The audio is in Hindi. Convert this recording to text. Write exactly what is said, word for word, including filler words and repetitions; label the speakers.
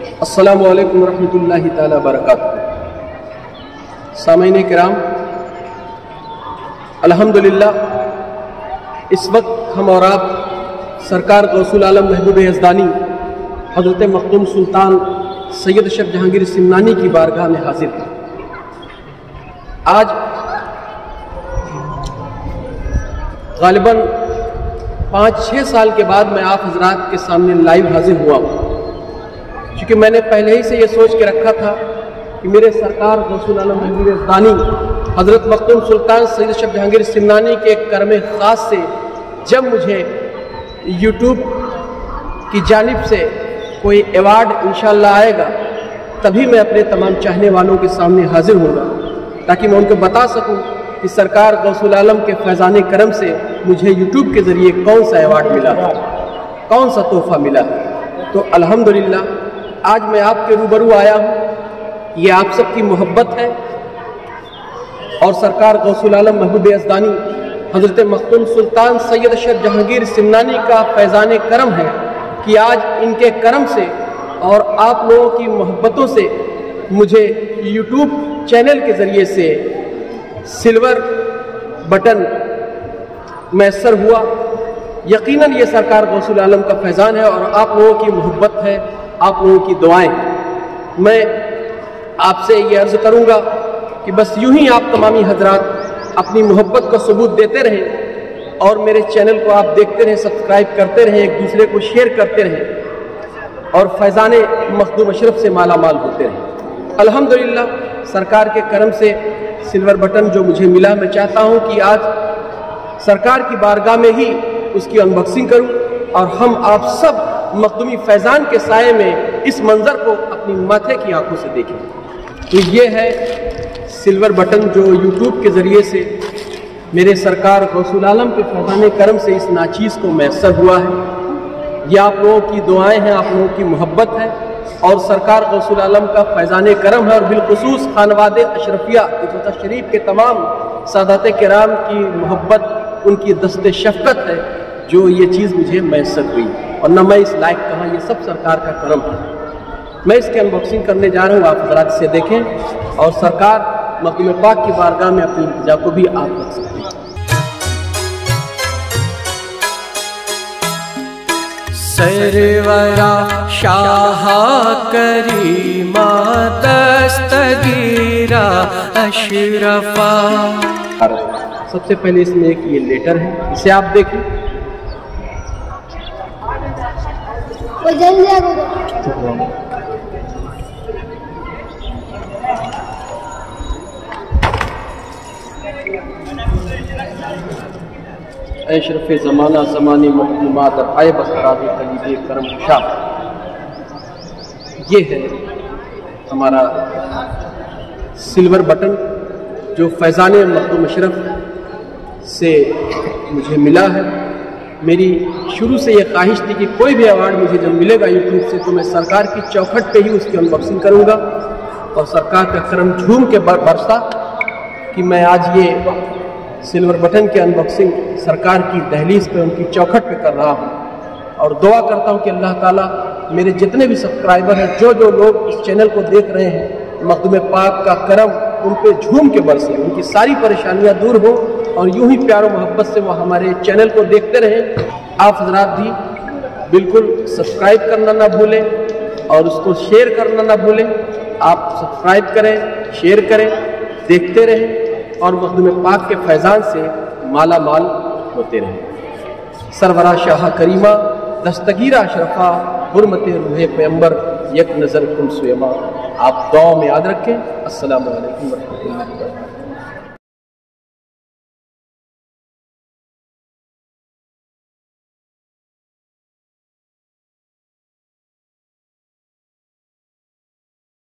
Speaker 1: अस्सलामु अलैकुम वरहमतुल्लाहि ताला बरकातुहू। सामईन किराम, अल्हम्दुलिल्लाह इस वक्त हम और आप सरकार गौसुल आलम महबूब यज़दानी हज़रत मखदूम सुल्तान सैयद अशरफ जहांगीर सिमनानी की बारगाह में हाजिर हैं। आज गालिबन पाँच छः साल के बाद मैं आप हजरात के सामने लाइव हाजिर हुआ हूँ, क्योंकि मैंने पहले ही से ये सोच के रखा था कि मेरे सरकार गौसुल आलम महबूब यज़दानी हज़रत मखदूम सुल्तान सैयद अशरफ जहांगीर सिमनानी के करम ख़ास से जब मुझे यूट्यूब की जानिब से कोई अवार्ड इंशाअल्लाह आएगा, तभी मैं अपने तमाम चाहने वालों के सामने हाजिर होऊंगा, ताकि मैं उनको बता सकूं कि सरकार गौसुल आलम के फैज़ान करम से मुझे यूट्यूब के ज़रिए कौन सा अवार्ड मिला, कौन सा तोहफ़ा मिला। तो अल्हम्दुलिल्लाह आज मैं आपके रूबरू आया हूँ, ये आप सबकी मोहब्बत है और सरकार गौसुल आलम महबूब यज़दानी हज़रत मखदूम सुल्तान सैयद अशरफ जहांगीर सिमनानी का फैज़ान करम है कि आज इनके करम से और आप लोगों की मोहब्बतों से मुझे यूट्यूब चैनल के ज़रिए से सिल्वर बटन मैसर हुआ। यकीनन ये सरकार गौसुल आलम का फैज़ान है और आप लोगों की मोहब्बत है, आप लोगों की दुआएं। मैं आपसे ये अर्ज़ करूँगा कि बस यूं ही आप तमामी हजरात अपनी मोहब्बत का सबूत देते रहें और मेरे चैनल को आप देखते रहें, सब्सक्राइब करते रहें, एक दूसरे को शेयर करते रहें और फैज़ान मखदूम अशरफ से माला माल होते रहें। अल्हम्दुलिल्लाह सरकार के करम से सिल्वर बटन जो मुझे मिला, मैं चाहता हूँ कि आज सरकार की बारगाह में ही उसकी अनबॉक्सिंग करूँ और हम आप सब मखदूमी फैज़ान के साये में इस मंज़र को अपनी माथे की आंखों से देखें। तो ये है सिल्वर बटन जो यूट्यूब के ज़रिए से मेरे सरकार गौसुल आलम के फैज़ान करम से इस नाचीज़ को मैसर हुआ है। ये आप लोगों की दुआएं हैं, आप लोगों की मोहब्बत है और सरकार गौसुल आलम का फैज़ान करम है और बिलखुसूस खानवादे अशरफिया इज़्ज़त शरीफ के तमाम सादात किराम की मोहब्बत, उनकी दस्ते शफ़क़त है जो ये चीज़ मुझे मैसर हुई और न मैं इस लायक कहाँ, ये सब सरकार का करम है। मैं इसकी अनबॉक्सिंग करने जा रहा हूँ, आप हज़रात से देखें और सरकार मखदूम पाक की बारगाह में अपनी इल्तिजा को भी आप रख सकते हैं।
Speaker 2: सरवरा शाह करीमा दस्तगीरा अशरफा।
Speaker 1: सबसे पहले इसमें एक ये लेटर है, इसे आप देखें। अशरफ ज़माना ज़मानी मखदूमात आए बस्तराबी कलीबे करम शाह। ये है हमारा सिल्वर बटन जो फैज़ान मखदूम अशरफ से मुझे मिला है। मेरी शुरू से ये ख्वाहिश थी कि कोई भी अवार्ड मुझे जब मिलेगा यूट्यूब से तो मैं सरकार की चौखट पे ही उसकी अनबॉक्सिंग करूँगा और सरकार का करम झूम के बरसा कि मैं आज ये सिल्वर बटन की अनबॉक्सिंग सरकार की दहलीज पे, उनकी चौखट पे कर रहा हूँ और दुआ करता हूँ कि अल्लाह ताला मेरे जितने भी सब्सक्राइबर हैं, जो जो लोग इस चैनल को देख रहे हैं, मखदूम पाक का करम उन पे झूम के बरसे, उनकी सारी परेशानियाँ दूर हो और यूं ही प्यार और मोहब्बत से वो हमारे चैनल को देखते रहें। आप हजरात भी बिल्कुल सब्सक्राइब करना ना भूलें और उसको शेयर करना ना भूलें। आप सब्सक्राइब करें, शेयर करें, देखते रहें और मखदूम पाक के फैज़ान से माला माल होते रहें। सरवरा शाह करीमा दस्तगीरा अशरफा हुर्मत रूहे पैगंबर यक नज़र कुम सुयमा। आप दुआ में याद रखें। अस्सलामु अलैकुम व रहमतुल्लाहि व बरकातुहू।